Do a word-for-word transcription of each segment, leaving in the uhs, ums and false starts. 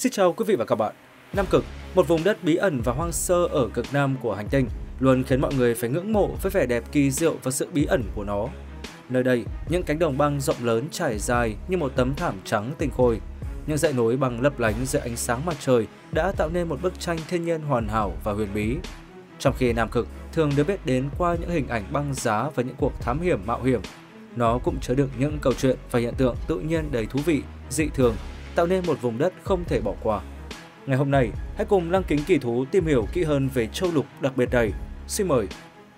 Xin chào quý vị và các bạn. Nam Cực, một vùng đất bí ẩn và hoang sơ ở cực nam của hành tinh, luôn khiến mọi người phải ngưỡng mộ với vẻ đẹp kỳ diệu và sự bí ẩn của nó. Nơi đây, những cánh đồng băng rộng lớn trải dài như một tấm thảm trắng tinh khôi. Những dãy núi băng lấp lánh dưới ánh sáng mặt trời đã tạo nên một bức tranh thiên nhiên hoàn hảo và huyền bí. Trong khi Nam Cực thường được biết đến qua những hình ảnh băng giá và những cuộc thám hiểm mạo hiểm, nó cũng chứa đựng những câu chuyện và hiện tượng tự nhiên đầy thú vị, dị thường, tạo nên một vùng đất không thể bỏ qua. Ngày hôm nay, hãy cùng Lăng Kính Kỳ Thú tìm hiểu kỹ hơn về châu lục đặc biệt này. Xin mời!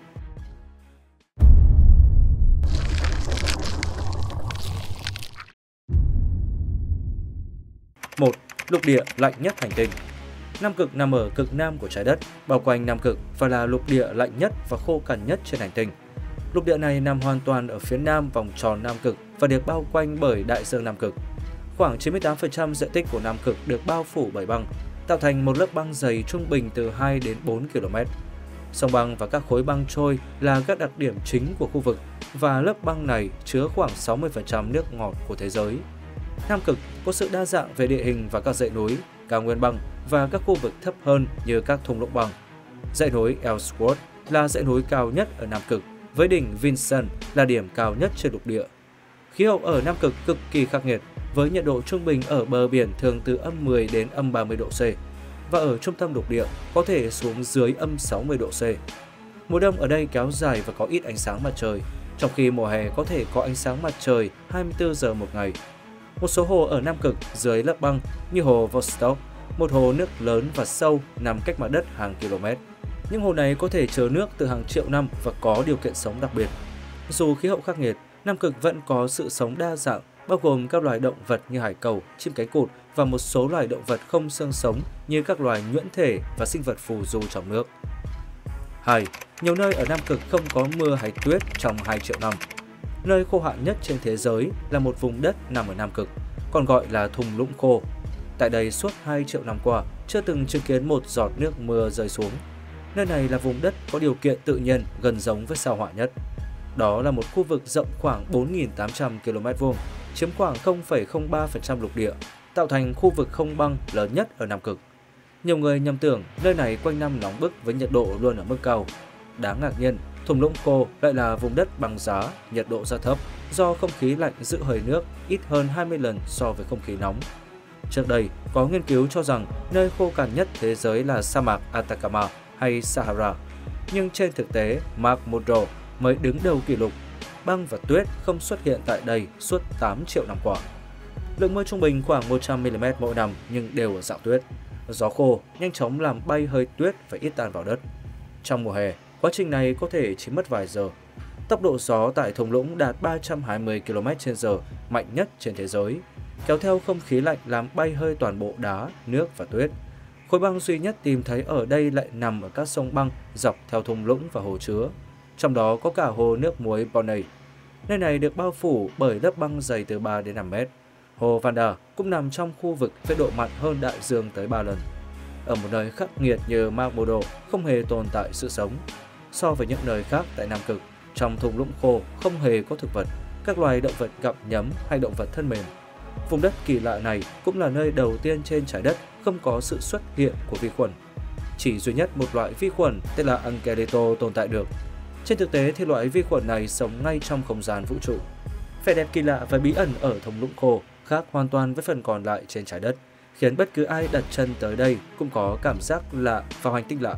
một. Lục địa lạnh nhất hành tinh. Nam Cực nằm ở cực nam của trái đất, bao quanh Nam Cực và là lục địa lạnh nhất và khô cằn nhất trên hành tinh. Lục địa này nằm hoàn toàn ở phía nam vòng tròn Nam Cực và được bao quanh bởi đại dương Nam Cực. Khoảng chín mươi tám phần trăm diện tích của Nam Cực được bao phủ bởi băng, tạo thành một lớp băng dày trung bình từ hai đến bốn ki lô mét. Sông băng và các khối băng trôi là các đặc điểm chính của khu vực, và lớp băng này chứa khoảng sáu mươi phần trăm nước ngọt của thế giới. Nam Cực có sự đa dạng về địa hình và các dãy núi, cao nguyên băng và các khu vực thấp hơn như các thung lũng băng. Dãy núi Ellsworth là dãy núi cao nhất ở Nam Cực, với đỉnh Vinson là điểm cao nhất trên lục địa. Khí hậu ở Nam Cực cực kỳ khắc nghiệt, với nhiệt độ trung bình ở bờ biển thường từ âm mười đến âm ba mươi độ C, và ở trung tâm lục địa có thể xuống dưới âm sáu mươi độ C. Mùa đông ở đây kéo dài và có ít ánh sáng mặt trời, trong khi mùa hè có thể có ánh sáng mặt trời hai mươi tư giờ một ngày. Một số hồ ở Nam Cực dưới lớp băng như hồ Vostok, một hồ nước lớn và sâu nằm cách mặt đất hàng km. Những hồ này có thể chứa nước từ hàng triệu năm và có điều kiện sống đặc biệt. Dù khí hậu khắc nghiệt, Nam Cực vẫn có sự sống đa dạng, bao gồm các loài động vật như hải cẩu, chim cánh cụt và một số loài động vật không xương sống như các loài nhuyễn thể và sinh vật phù du trong nước. hai. Nhiều nơi ở Nam Cực không có mưa hay tuyết trong hai triệu năm. Nơi khô hạn nhất trên thế giới là một vùng đất nằm ở Nam Cực, còn gọi là thung lũng khô. Tại đây suốt hai triệu năm qua chưa từng chứng kiến một giọt nước mưa rơi xuống. Nơi này là vùng đất có điều kiện tự nhiên gần giống với sao Hỏa nhất. Đó là một khu vực rộng khoảng bốn nghìn tám trăm ki lô mét vuông, chiếm khoảng không phẩy không ba phần trăm lục địa, tạo thành khu vực không băng lớn nhất ở Nam Cực. Nhiều người nhầm tưởng nơi này quanh năm nóng bức với nhiệt độ luôn ở mức cao. Đáng ngạc nhiên, thung lũng khô lại là vùng đất băng giá, nhiệt độ rất thấp do không khí lạnh giữ hơi nước ít hơn hai mươi lần so với không khí nóng. Trước đây, có nghiên cứu cho rằng nơi khô cằn nhất thế giới là sa mạc Atacama hay Sahara. Nhưng trên thực tế, McMurdo mới đứng đầu kỷ lục. Băng và tuyết không xuất hiện tại đây suốt tám triệu năm qua. Lượng mưa trung bình khoảng một trăm mi li mét mỗi năm nhưng đều ở dạng tuyết. Gió khô nhanh chóng làm bay hơi tuyết và ít tan vào đất. Trong mùa hè, quá trình này có thể chỉ mất vài giờ. Tốc độ gió tại thung lũng đạt ba trăm hai mươi ki lô mét trên giờ, mạnh nhất trên thế giới, kéo theo không khí lạnh làm bay hơi toàn bộ đá, nước và tuyết. Khối băng duy nhất tìm thấy ở đây lại nằm ở các sông băng dọc theo thung lũng và hồ chứa, trong đó có cả hồ nước muối Bonney. Nơi này được bao phủ bởi lớp băng dày từ ba đến năm mét. Hồ Vanda cũng nằm trong khu vực với độ mặn hơn đại dương tới ba lần. Ở một nơi khắc nghiệt như McMurdo không hề tồn tại sự sống. So với những nơi khác tại Nam Cực, trong thung lũng khô không hề có thực vật, các loài động vật gặm nhấm hay động vật thân mềm. Vùng đất kỳ lạ này cũng là nơi đầu tiên trên trái đất không có sự xuất hiện của vi khuẩn. Chỉ duy nhất một loại vi khuẩn tên là Angelito tồn tại được. Trên thực tế thì loại vi khuẩn này sống ngay trong không gian vũ trụ. Vẻ đẹp kỳ lạ và bí ẩn ở thung lũng khô khác hoàn toàn với phần còn lại trên trái đất, khiến bất cứ ai đặt chân tới đây cũng có cảm giác lạ vào hành tinh lạ.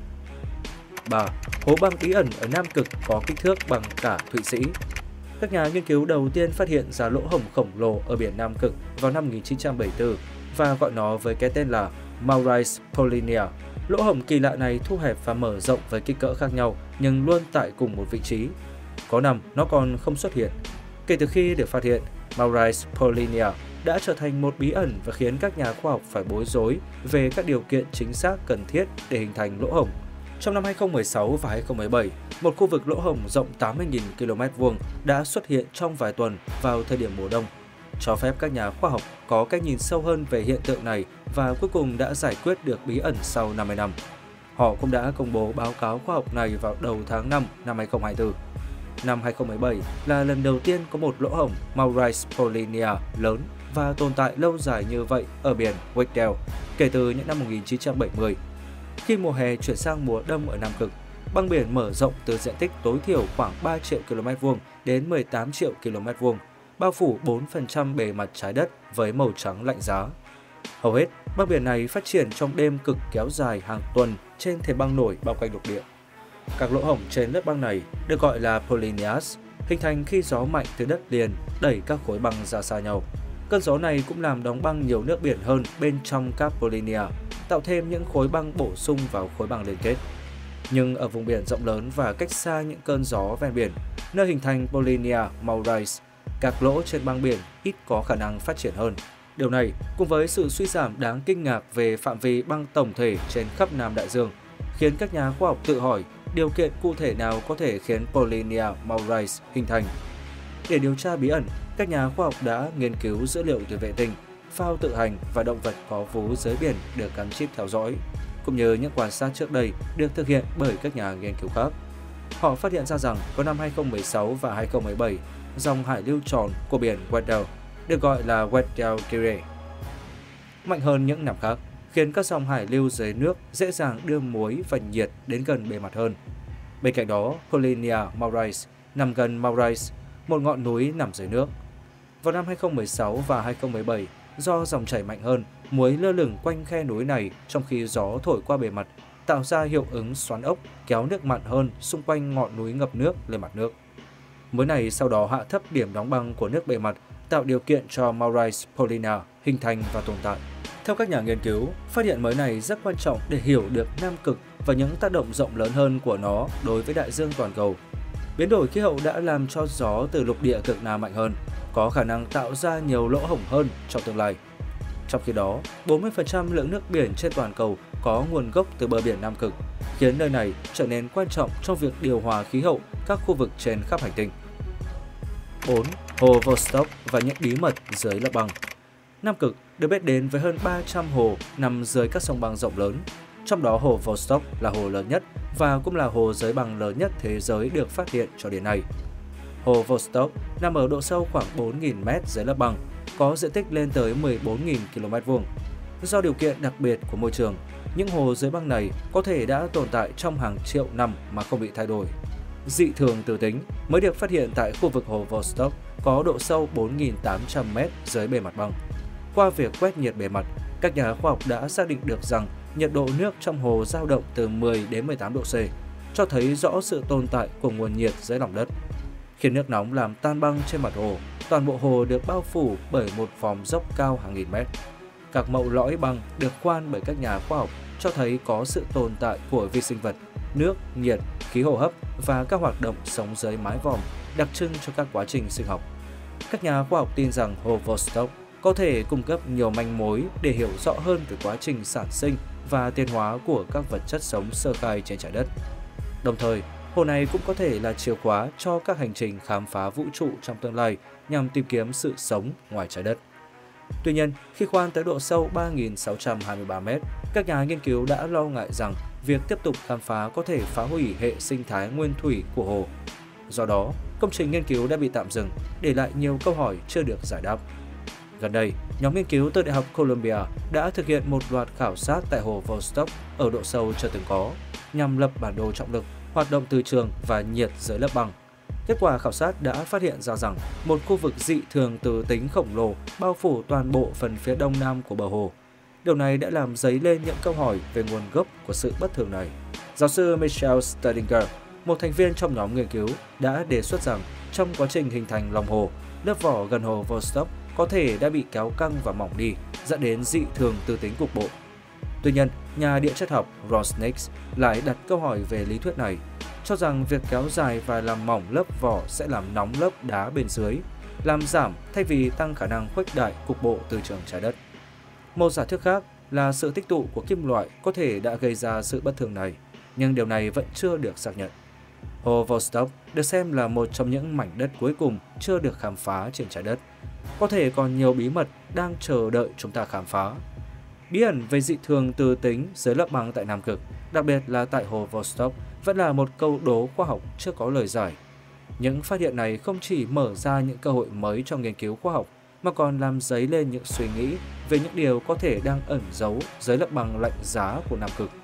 ba. Hố băng bí ẩn ở Nam Cực có kích thước bằng cả Thụy Sĩ. Các nhà nghiên cứu đầu tiên phát hiện ra lỗ hổng khổng lồ ở biển Nam Cực vào năm một nghìn chín trăm bảy mươi tư và gọi nó với cái tên là Maurice Polinia. Lỗ hổng kỳ lạ này thu hẹp và mở rộng với kích cỡ khác nhau nhưng luôn tại cùng một vị trí. Có năm nó còn không xuất hiện. Kể từ khi được phát hiện, Maurice Polinia đã trở thành một bí ẩn và khiến các nhà khoa học phải bối rối về các điều kiện chính xác cần thiết để hình thành lỗ hổng. Trong năm hai không một sáu và hai không một bảy, một khu vực lỗ hổng rộng tám mươi nghìn ki lô mét vuông đã xuất hiện trong vài tuần vào thời điểm mùa đông, cho phép các nhà khoa học có cách nhìn sâu hơn về hiện tượng này và cuối cùng đã giải quyết được bí ẩn sau năm mươi năm. Họ cũng đã công bố báo cáo khoa học này vào đầu tháng năm năm hai không hai tư. Năm hai không một bảy là lần đầu tiên có một lỗ hổng Maurice Polinia lớn và tồn tại lâu dài như vậy ở biển Weddell kể từ những năm một nghìn chín trăm bảy mươi. Khi mùa hè chuyển sang mùa đông ở Nam Cực, băng biển mở rộng từ diện tích tối thiểu khoảng ba triệu ki lô mét vuông đến mười tám triệu ki lô mét vuông, bao phủ bốn phần trăm bề mặt trái đất với màu trắng lạnh giá. Hầu hết, băng biển này phát triển trong đêm cực kéo dài hàng tuần trên thềm băng nổi bao quanh lục địa. Các lỗ hổng trên lớp băng này được gọi là polynyas, hình thành khi gió mạnh từ đất liền đẩy các khối băng ra xa nhau. Cơn gió này cũng làm đóng băng nhiều nước biển hơn bên trong các polynya, tạo thêm những khối băng bổ sung vào khối băng liên kết. Nhưng ở vùng biển rộng lớn và cách xa những cơn gió ven biển, nơi hình thành Polynya Maurice, các lỗ trên băng biển ít có khả năng phát triển hơn. Điều này, cùng với sự suy giảm đáng kinh ngạc về phạm vi băng tổng thể trên khắp Nam Đại Dương, khiến các nhà khoa học tự hỏi điều kiện cụ thể nào có thể khiến Polynya Maurice hình thành. Để điều tra bí ẩn, các nhà khoa học đã nghiên cứu dữ liệu từ vệ tinh, phao tự hành và động vật có vú dưới biển được gắn chip theo dõi, cũng như những quan sát trước đây được thực hiện bởi các nhà nghiên cứu khác. Họ phát hiện ra rằng vào năm hai không một sáu và hai không một bảy, dòng hải lưu tròn của biển Weddell, được gọi là Weddell Gyre, mạnh hơn những năm khác, khiến các dòng hải lưu dưới nước dễ dàng đưa muối và nhiệt đến gần bề mặt hơn. Bên cạnh đó, Polynya Maurice nằm gần Maurice, một ngọn núi nằm dưới nước. Vào năm hai không một sáu và hai không một bảy, do dòng chảy mạnh hơn, muối lơ lửng quanh khe núi này trong khi gió thổi qua bề mặt, tạo ra hiệu ứng xoắn ốc kéo nước mặn hơn xung quanh ngọn núi ngập nước lên mặt nước. Muối này sau đó hạ thấp điểm đóng băng của nước bề mặt, tạo điều kiện cho Maurice Polynya hình thành và tồn tại. Theo các nhà nghiên cứu, phát hiện mới này rất quan trọng để hiểu được Nam Cực và những tác động rộng lớn hơn của nó đối với đại dương toàn cầu. Biến đổi khí hậu đã làm cho gió từ lục địa cực Nam mạnh hơn, có khả năng tạo ra nhiều lỗ hổng hơn trong tương lai. Trong khi đó, bốn mươi phần trăm lượng nước biển trên toàn cầu có nguồn gốc từ bờ biển Nam Cực, khiến nơi này trở nên quan trọng trong việc điều hòa khí hậu các khu vực trên khắp hành tinh. bốn. Hồ Vostok và những bí mật dưới lớp băng. Nam Cực được biết đến với hơn ba trăm hồ nằm dưới các sông băng rộng lớn, trong đó hồ Vostok là hồ lớn nhất và cũng là hồ dưới băng lớn nhất thế giới được phát hiện cho đến nay. Hồ Vostok nằm ở độ sâu khoảng bốn nghìn mét dưới lớp băng, có diện tích lên tới mười bốn nghìn ki lô mét vuông. Do điều kiện đặc biệt của môi trường, những hồ dưới băng này có thể đã tồn tại trong hàng triệu năm mà không bị thay đổi. Dị thường từ tính mới được phát hiện tại khu vực hồ Vostok có độ sâu bốn nghìn tám trăm mét dưới bề mặt băng. Qua việc quét nhiệt bề mặt, các nhà khoa học đã xác định được rằng nhiệt độ nước trong hồ dao động từ mười đến mười tám độ C, cho thấy rõ sự tồn tại của nguồn nhiệt dưới lòng đất. Khi nước nóng làm tan băng trên mặt hồ, toàn bộ hồ được bao phủ bởi một vòm dốc cao hàng nghìn mét. Các mẫu lõi băng được khoan bởi các nhà khoa học cho thấy có sự tồn tại của vi sinh vật, nước, nhiệt, khí hô hấp và các hoạt động sống dưới mái vòm đặc trưng cho các quá trình sinh học. Các nhà khoa học tin rằng hồ Vostok có thể cung cấp nhiều manh mối để hiểu rõ hơn về quá trình sản sinh và tiến hóa của các vật chất sống sơ khai trên trái đất. Đồng thời, hồ này cũng có thể là chìa khóa cho các hành trình khám phá vũ trụ trong tương lai nhằm tìm kiếm sự sống ngoài trái đất. Tuy nhiên, khi khoan tới độ sâu ba nghìn sáu trăm hai mươi ba mét, các nhà nghiên cứu đã lo ngại rằng việc tiếp tục khám phá có thể phá hủy hệ sinh thái nguyên thủy của hồ. Do đó, công trình nghiên cứu đã bị tạm dừng, để lại nhiều câu hỏi chưa được giải đáp. Gần đây, nhóm nghiên cứu từ Đại học Columbia đã thực hiện một loạt khảo sát tại hồ Vostok ở độ sâu chưa từng có, nhằm lập bản đồ trọng lực, hoạt động từ trường và nhiệt dưới lớp băng. Kết quả khảo sát đã phát hiện ra rằng một khu vực dị thường từ tính khổng lồ bao phủ toàn bộ phần phía đông nam của bờ hồ. Điều này đã làm dấy lên những câu hỏi về nguồn gốc của sự bất thường này. Giáo sư Michel Stedinger, một thành viên trong nhóm nghiên cứu, đã đề xuất rằng trong quá trình hình thành lòng hồ, lớp vỏ gần hồ Vostok có thể đã bị kéo căng và mỏng đi, dẫn đến dị thường từ tính cục bộ. Tuy nhiên, nhà địa chất học Ron Snakes lại đặt câu hỏi về lý thuyết này, cho rằng việc kéo dài và làm mỏng lớp vỏ sẽ làm nóng lớp đá bên dưới, làm giảm thay vì tăng khả năng khuếch đại cục bộ từ trường trái đất. Một giả thuyết khác là sự tích tụ của kim loại có thể đã gây ra sự bất thường này, nhưng điều này vẫn chưa được xác nhận. Hồ Vostok được xem là một trong những mảnh đất cuối cùng chưa được khám phá trên trái đất. Có thể còn nhiều bí mật đang chờ đợi chúng ta khám phá. Bí ẩn về dị thường từ tính dưới lớp băng tại Nam Cực, đặc biệt là tại hồ Vostok, vẫn là một câu đố khoa học chưa có lời giải. Những phát hiện này không chỉ mở ra những cơ hội mới cho nghiên cứu khoa học, mà còn làm dấy lên những suy nghĩ về những điều có thể đang ẩn giấu dưới lớp băng lạnh giá của Nam Cực.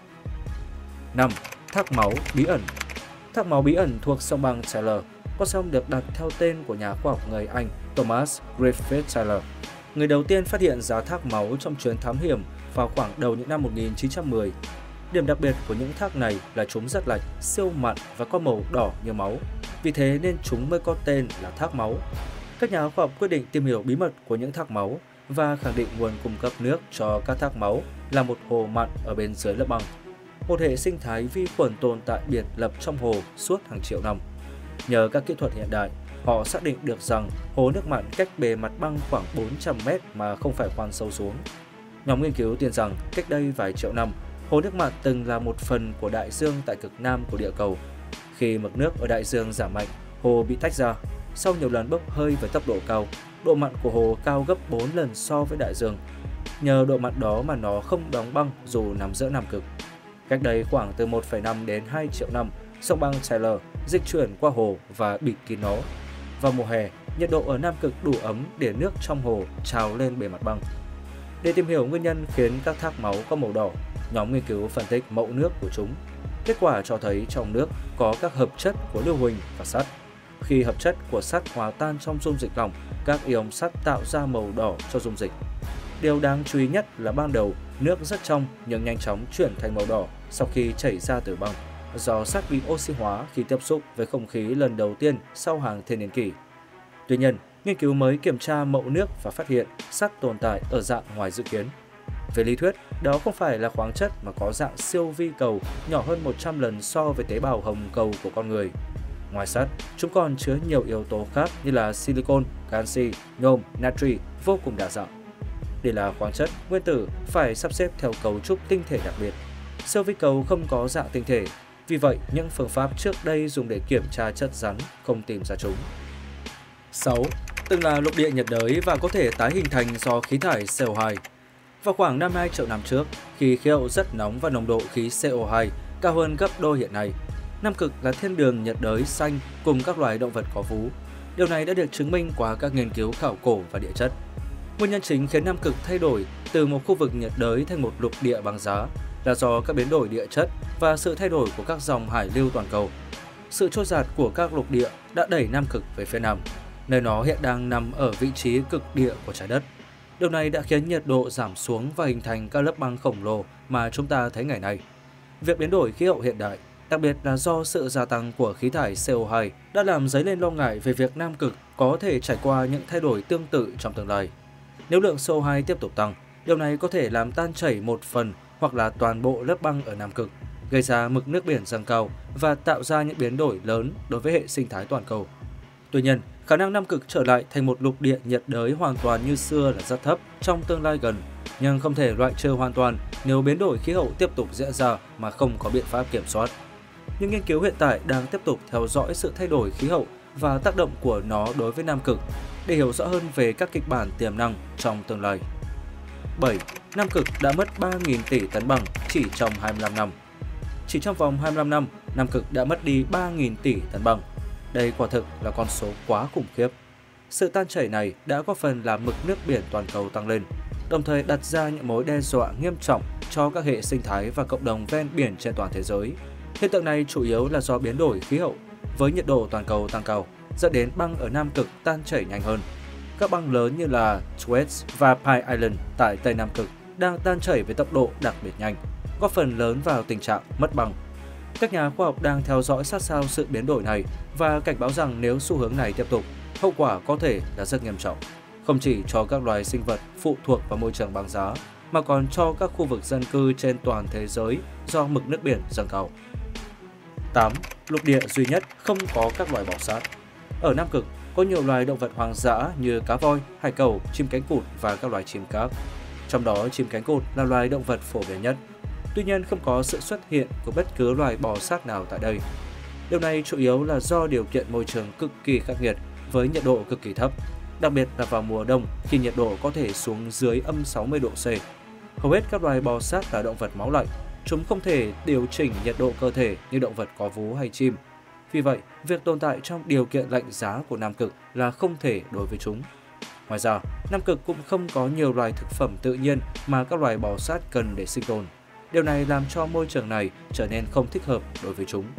năm. Thác máu bí ẩn. Thác máu bí ẩn thuộc sông băng Tyler. Con sông được đặt theo tên của nhà khoa học người Anh Thomas Griffith Tyler, người đầu tiên phát hiện ra thác máu trong chuyến thám hiểm vào khoảng đầu những năm một nghìn chín trăm mười. Điểm đặc biệt của những thác này là chúng rất lạnh, siêu mặn và có màu đỏ như máu. Vì thế nên chúng mới có tên là thác máu. Các nhà khoa học quyết định tìm hiểu bí mật của những thác máu và khẳng định nguồn cung cấp nước cho các thác máu là một hồ mặn ở bên dưới lớp băng, một hệ sinh thái vi khuẩn tồn tại biệt lập trong hồ suốt hàng triệu năm. Nhờ các kỹ thuật hiện đại, họ xác định được rằng hồ nước mặn cách bề mặt băng khoảng bốn trăm mét mà không phải khoan sâu xuống. Nhóm nghiên cứu tin rằng cách đây vài triệu năm, hồ nước mặn từng là một phần của đại dương tại cực nam của địa cầu. Khi mực nước ở đại dương giảm mạnh, hồ bị tách ra. Sau nhiều lần bốc hơi với tốc độ cao, độ mặn của hồ cao gấp bốn lần so với đại dương. Nhờ độ mặn đó mà nó không đóng băng dù nằm giữa Nam Cực. Cách đây khoảng từ một phẩy năm đến hai triệu năm, sông băng Tyler dịch chuyển qua hồ và bịt kín nó. Vào mùa hè, nhiệt độ ở Nam Cực đủ ấm để nước trong hồ trào lên bề mặt băng. Để tìm hiểu nguyên nhân khiến các thác máu có màu đỏ, nhóm nghiên cứu phân tích mẫu nước của chúng. Kết quả cho thấy trong nước có các hợp chất của lưu huỳnh và sắt. Khi hợp chất của sắt hòa tan trong dung dịch lỏng, các ion sắt tạo ra màu đỏ cho dung dịch. Điều đáng chú ý nhất là ban đầu nước rất trong nhưng nhanh chóng chuyển thành màu đỏ sau khi chảy ra từ băng, do sắt bị oxy hóa khi tiếp xúc với không khí lần đầu tiên sau hàng thiên niên kỷ. Tuy nhiên, nghiên cứu mới kiểm tra mẫu nước và phát hiện sắt tồn tại ở dạng ngoài dự kiến. Về lý thuyết, đó không phải là khoáng chất mà có dạng siêu vi cầu nhỏ hơn một trăm lần so với tế bào hồng cầu của con người. Ngoài sắt, chúng còn chứa nhiều yếu tố khác như là silicon, canxi, nhôm, natri vô cùng đa dạng. Để là khoáng chất, nguyên tử phải sắp xếp theo cấu trúc tinh thể đặc biệt. Siêu vi cầu không có dạng tinh thể, vì vậy những phương pháp trước đây dùng để kiểm tra chất rắn không tìm ra chúng. sáu. Từng là lục địa nhiệt đới và có thể tái hình thành do khí thải C O hai. Vào khoảng năm hai triệu năm trước, khi khí hậu rất nóng và nồng độ khí C O hai cao hơn gấp đôi hiện nay, Nam Cực là thiên đường nhiệt đới xanh cùng các loài động vật có vú. Điều này đã được chứng minh qua các nghiên cứu khảo cổ và địa chất. Nguyên nhân chính khiến Nam Cực thay đổi từ một khu vực nhiệt đới thành một lục địa băng giá là do các biến đổi địa chất và sự thay đổi của các dòng hải lưu toàn cầu. Sự trôi dạt của các lục địa đã đẩy Nam Cực về phía nam, nơi nó hiện đang nằm ở vị trí cực địa của trái đất. Điều này đã khiến nhiệt độ giảm xuống và hình thành các lớp băng khổng lồ mà chúng ta thấy ngày nay. Việc biến đổi khí hậu hiện đại, đặc biệt là do sự gia tăng của khí thải C O hai, đã làm dấy lên lo ngại về việc Nam Cực có thể trải qua những thay đổi tương tự trong tương lai. Nếu lượng C O hai tiếp tục tăng, điều này có thể làm tan chảy một phần hoặc là toàn bộ lớp băng ở Nam Cực, gây ra mực nước biển dâng cao và tạo ra những biến đổi lớn đối với hệ sinh thái toàn cầu. Tuy nhiên, khả năng Nam Cực trở lại thành một lục địa nhiệt đới hoàn toàn như xưa là rất thấp trong tương lai gần, nhưng không thể loại trừ hoàn toàn nếu biến đổi khí hậu tiếp tục diễn ra mà không có biện pháp kiểm soát. Những nghiên cứu hiện tại đang tiếp tục theo dõi sự thay đổi khí hậu và tác động của nó đối với Nam Cực để hiểu rõ hơn về các kịch bản tiềm năng trong tương lai. bảy. Nam Cực đã mất ba nghìn tỷ tấn băng chỉ trong hai mươi lăm năm. Chỉ trong vòng hai mươi lăm năm, Nam Cực đã mất đi ba nghìn tỷ tấn băng. Đây quả thực là con số quá khủng khiếp. Sự tan chảy này đã góp phần làm mực nước biển toàn cầu tăng lên, đồng thời đặt ra những mối đe dọa nghiêm trọng cho các hệ sinh thái và cộng đồng ven biển trên toàn thế giới. Hiện tượng này chủ yếu là do biến đổi khí hậu, với nhiệt độ toàn cầu tăng cao, dẫn đến băng ở Nam Cực tan chảy nhanh hơn. Các băng lớn như là Thwaites và Pine Island tại Tây Nam Cực đang tan chảy với tốc độ đặc biệt nhanh, góp phần lớn vào tình trạng mất băng. Các nhà khoa học đang theo dõi sát sao sự biến đổi này và cảnh báo rằng nếu xu hướng này tiếp tục, hậu quả có thể là rất nghiêm trọng, không chỉ cho các loài sinh vật phụ thuộc vào môi trường băng giá, mà còn cho các khu vực dân cư trên toàn thế giới do mực nước biển dâng cao. tám. Lục địa duy nhất không có các loài bò sát. Ở Nam Cực có nhiều loài động vật hoang dã như cá voi, hải cẩu, chim cánh cụt và các loài chim khác. Trong đó, chim cánh cụt là loài động vật phổ biến nhất. Tuy nhiên, không có sự xuất hiện của bất cứ loài bò sát nào tại đây. Điều này chủ yếu là do điều kiện môi trường cực kỳ khắc nghiệt với nhiệt độ cực kỳ thấp, đặc biệt là vào mùa đông khi nhiệt độ có thể xuống dưới âm sáu mươi độ C. Hầu hết các loài bò sát là động vật máu lạnh, chúng không thể điều chỉnh nhiệt độ cơ thể như động vật có vú hay chim. Vì vậy, việc tồn tại trong điều kiện lạnh giá của Nam Cực là không thể đối với chúng. Ngoài ra, Nam Cực cũng không có nhiều loài thực phẩm tự nhiên mà các loài bò sát cần để sinh tồn. Điều này làm cho môi trường này trở nên không thích hợp đối với chúng.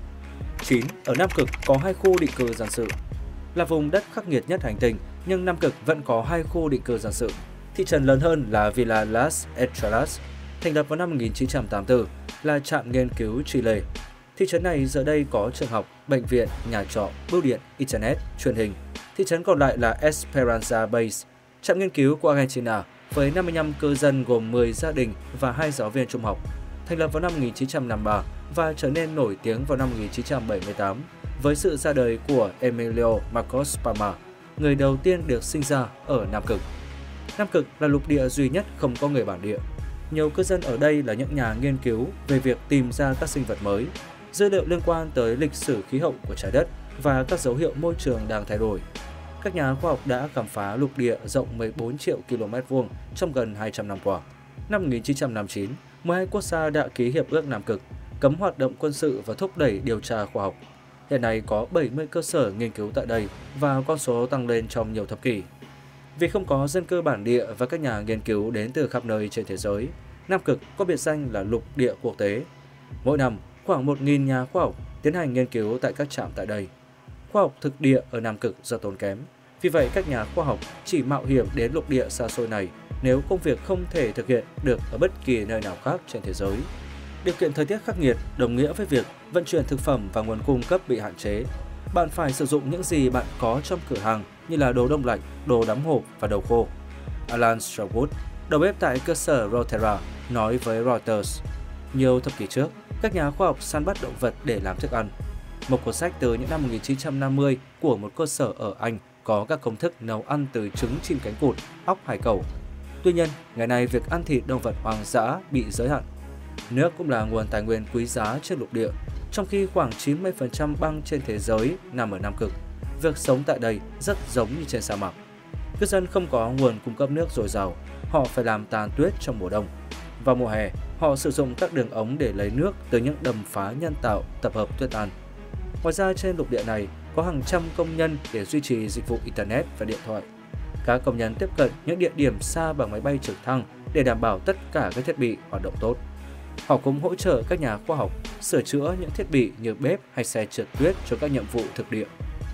chín. Ở Nam Cực có hai khu định cư dân sự. Là vùng đất khắc nghiệt nhất hành tinh, nhưng Nam Cực vẫn có hai khu định cư dân sự. Thị trấn lớn hơn là Villa Las Estrellas, thành lập vào năm một nghìn chín trăm tám mươi tư, là trạm nghiên cứu Chile. Thị trấn này giờ đây có trường học, bệnh viện, nhà trọ, bưu điện, internet, truyền hình. Thị trấn còn lại là Esperanza Base, trạm nghiên cứu của Argentina với năm mươi lăm cư dân gồm mười gia đình và hai giáo viên trung học, thành lập vào năm một nghìn chín trăm năm mươi ba và trở nên nổi tiếng vào năm một nghìn chín trăm bảy mươi tám với sự ra đời của Emilio Marcos Palma, người đầu tiên được sinh ra ở Nam Cực. Nam Cực là lục địa duy nhất không có người bản địa. Nhiều cư dân ở đây là những nhà nghiên cứu về việc tìm ra các sinh vật mới, dữ liệu liên quan tới lịch sử khí hậu của trái đất và các dấu hiệu môi trường đang thay đổi. Các nhà khoa học đã khám phá lục địa rộng mười bốn triệu ki lô mét vuông trong gần hai trăm năm qua. Năm một nghìn chín trăm năm mươi chín, mười hai quốc gia đã ký Hiệp ước Nam Cực, cấm hoạt động quân sự và thúc đẩy điều tra khoa học. Hiện nay có bảy mươi cơ sở nghiên cứu tại đây và con số tăng lên trong nhiều thập kỷ. Vì không có dân cư bản địa và các nhà nghiên cứu đến từ khắp nơi trên thế giới, Nam Cực có biệt danh là lục địa quốc tế. Mỗi năm, khoảng một nghìn nhà khoa học tiến hành nghiên cứu tại các trạm tại đây. Khoa học thực địa ở Nam Cực rất tốn kém, vì vậy các nhà khoa học chỉ mạo hiểm đến lục địa xa xôi này nếu công việc không thể thực hiện được ở bất kỳ nơi nào khác trên thế giới. Điều kiện thời tiết khắc nghiệt đồng nghĩa với việc vận chuyển thực phẩm và nguồn cung cấp bị hạn chế. Bạn phải sử dụng những gì bạn có trong cửa hàng như là đồ đông lạnh, đồ đóng hộp và dầu khô. Alan Strawwood, đầu bếp tại cơ sở Roterra, nói với Reuters, nhiều thập kỷ trước, các nhà khoa học săn bắt động vật để làm thức ăn. Một cuốn sách từ những năm một nghìn chín trăm năm mươi của một cơ sở ở Anh có các công thức nấu ăn từ trứng chim cánh cụt, óc hải cẩu. Tuy nhiên, ngày nay việc ăn thịt động vật hoang dã bị giới hạn. Nước cũng là nguồn tài nguyên quý giá trên lục địa, trong khi khoảng chín mươi phần trăm băng trên thế giới nằm ở Nam Cực. Việc sống tại đây rất giống như trên sa mạc. Cư dân không có nguồn cung cấp nước dồi dào, họ phải làm tàn tuyết trong mùa đông. Vào mùa hè, họ sử dụng các đường ống để lấy nước từ những đầm phá nhân tạo tập hợp tuyết tan. Ngoài ra, trên lục địa này có hàng trăm công nhân để duy trì dịch vụ Internet và điện thoại. Các công nhân tiếp cận những địa điểm xa bằng máy bay trực thăng để đảm bảo tất cả các thiết bị hoạt động tốt. Họ cũng hỗ trợ các nhà khoa học sửa chữa những thiết bị như bếp hay xe trượt tuyết cho các nhiệm vụ thực địa.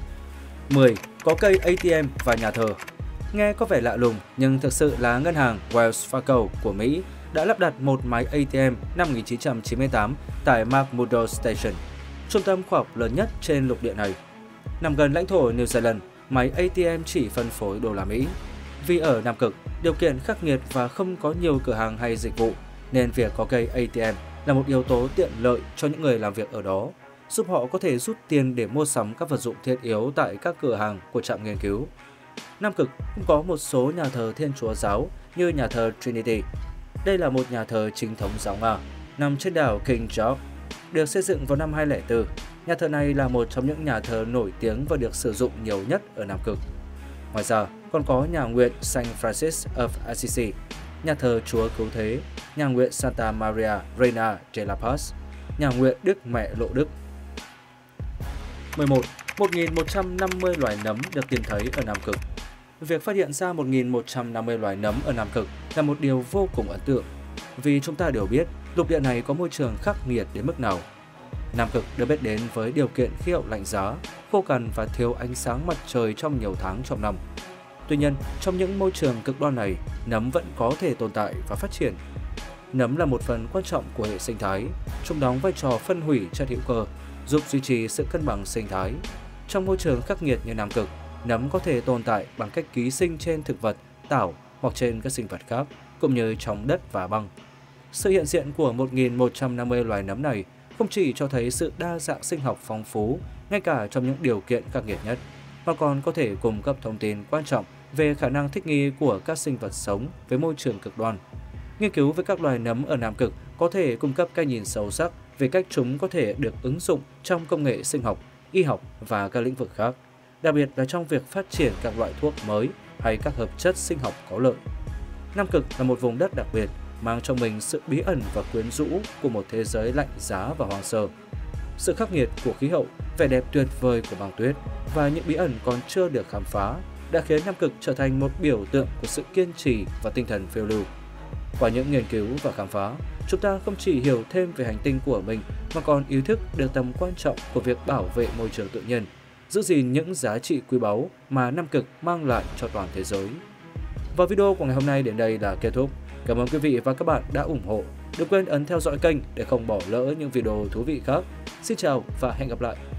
mười. Có cây a tê em và nhà thờ. Nghe có vẻ lạ lùng, nhưng thực sự là ngân hàng Wells Fargo của Mỹ đã lắp đặt một máy a tê em năm một nghìn chín trăm chín mươi tám tại McMurdo Station, trung tâm khoa học lớn nhất trên lục địa này. Nằm gần lãnh thổ New Zealand, máy a tê em chỉ phân phối đô la Mỹ. Vì ở Nam Cực, điều kiện khắc nghiệt và không có nhiều cửa hàng hay dịch vụ, nên việc có cây a tê em là một yếu tố tiện lợi cho những người làm việc ở đó, giúp họ có thể rút tiền để mua sắm các vật dụng thiết yếu tại các cửa hàng của trạm nghiên cứu. Nam Cực cũng có một số nhà thờ Thiên Chúa giáo như nhà thờ Trinity. Đây là một nhà thờ chính thống giáo Nga, nằm trên đảo King George. Được xây dựng vào năm hai nghìn không trăm lẻ bốn, nhà thờ này là một trong những nhà thờ nổi tiếng và được sử dụng nhiều nhất ở Nam Cực. Ngoài ra, còn có nhà nguyện Saint Francis of Assisi, nhà thờ Chúa Cứu Thế, nhà nguyện Santa Maria Reina de la Paz, nhà nguyện Đức Mẹ Lộ Đức. mười một. một nghìn một trăm năm mươi loài nấm được tìm thấy ở Nam Cực. Việc phát hiện ra một nghìn một trăm năm mươi loài nấm ở Nam Cực là một điều vô cùng ấn tượng, vì chúng ta đều biết lục địa này có môi trường khắc nghiệt đến mức nào. Nam Cực được biết đến với điều kiện khí hậu lạnh giá, khô cằn và thiếu ánh sáng mặt trời trong nhiều tháng trong năm. Tuy nhiên, trong những môi trường cực đoan này, nấm vẫn có thể tồn tại và phát triển. Nấm là một phần quan trọng của hệ sinh thái, chúng đóng vai trò phân hủy chất hữu cơ, giúp duy trì sự cân bằng sinh thái. Trong môi trường khắc nghiệt như Nam Cực, nấm có thể tồn tại bằng cách ký sinh trên thực vật, tảo hoặc trên các sinh vật khác, cũng như trong đất và băng. Sự hiện diện của một nghìn một trăm năm mươi loài nấm này không chỉ cho thấy sự đa dạng sinh học phong phú, ngay cả trong những điều kiện khắc nghiệt nhất, mà còn có thể cung cấp thông tin quan trọng về khả năng thích nghi của các sinh vật sống với môi trường cực đoan. Nghiên cứu về các loài nấm ở Nam Cực có thể cung cấp cái nhìn sâu sắc về cách chúng có thể được ứng dụng trong công nghệ sinh học, y học và các lĩnh vực khác, đặc biệt là trong việc phát triển các loại thuốc mới hay các hợp chất sinh học có lợi. Nam Cực là một vùng đất đặc biệt, mang trong mình sự bí ẩn và quyến rũ của một thế giới lạnh giá và hoang sơ. Sự khắc nghiệt của khí hậu, vẻ đẹp tuyệt vời của băng tuyết và những bí ẩn còn chưa được khám phá đã khiến Nam Cực trở thành một biểu tượng của sự kiên trì và tinh thần phiêu lưu. Qua những nghiên cứu và khám phá, chúng ta không chỉ hiểu thêm về hành tinh của mình mà còn ý thức được tầm quan trọng của việc bảo vệ môi trường tự nhiên, giữ gìn những giá trị quý báu mà Nam Cực mang lại cho toàn thế giới. Và video của ngày hôm nay đến đây là kết thúc. Cảm ơn quý vị và các bạn đã ủng hộ. Đừng quên ấn theo dõi kênh để không bỏ lỡ những video thú vị khác. Xin chào và hẹn gặp lại!